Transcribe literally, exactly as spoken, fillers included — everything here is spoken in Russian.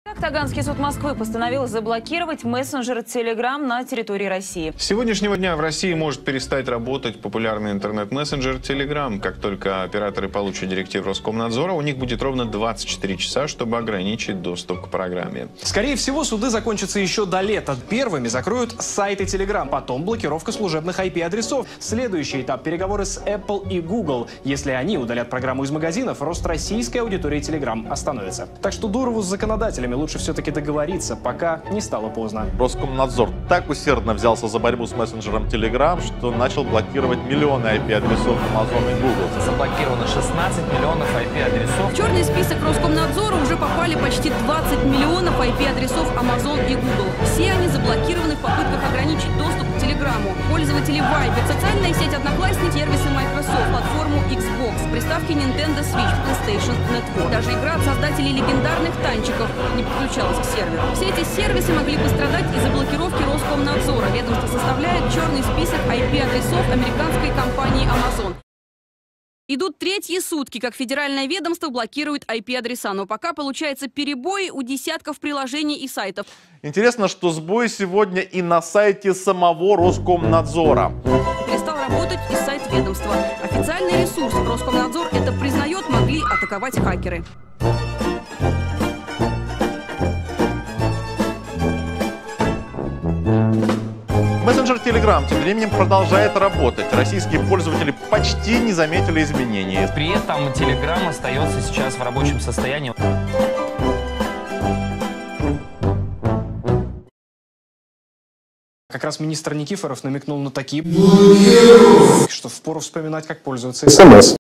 Таганский суд Москвы постановил заблокировать мессенджер Telegram на территории России. С сегодняшнего дня в России может перестать работать популярный интернет-мессенджер Telegram. Как только операторы получат директиву Роскомнадзора, у них будет ровно двадцать четыре часа, чтобы ограничить доступ к программе. Скорее всего, суды закончатся еще до лета. Первыми закроют сайты Telegram, потом блокировка служебных ай пи-адресов. Следующий этап – переговоры с Apple и Google. Если они удалят программу из магазинов, рост российской аудитории Telegram остановится. Так что Дурову с законодателями лучше все-таки договориться, пока не стало поздно. Роскомнадзор так усердно взялся за борьбу с мессенджером Telegram, что начал блокировать миллионы ай пи-адресов Amazon и Google. Заблокировано шестнадцать миллионов ай пи-адресов. В черный список Роскомнадзора уже попали почти двадцать миллионов ай пи-адресов Amazon и Google. Все они заблокированы в попытках ограничить доступ к Телеграму. Пользователи Viber, социальная сеть Одноклассники, сервисы Microsoft, платформу Xbox, приставки Nintendo Switch, PlayStation Network. Даже игра от создателей легендарных танчиков не подключалась к серверу. Все эти сервисы могли пострадать из-за блокировки Роскомнадзора. Ведомство составляет черный список ай пи-адресов американской компании Amazon. Идут третьи сутки, как федеральное ведомство блокирует ай пи-адреса. Но пока получается перебои у десятков приложений и сайтов. Интересно, что сбой сегодня и на сайте самого Роскомнадзора. Перестал работать и сайт ведомства. Официальный ресурс Роскомнадзор это признает, могли атаковать хакеры. Мессенджер Telegram тем временем продолжает работать. Российские пользователи почти не заметили изменений. При этом Telegram остается сейчас в рабочем состоянии. Как раз министр Никифоров намекнул на такие, что впору вспоминать, как пользоваться смс.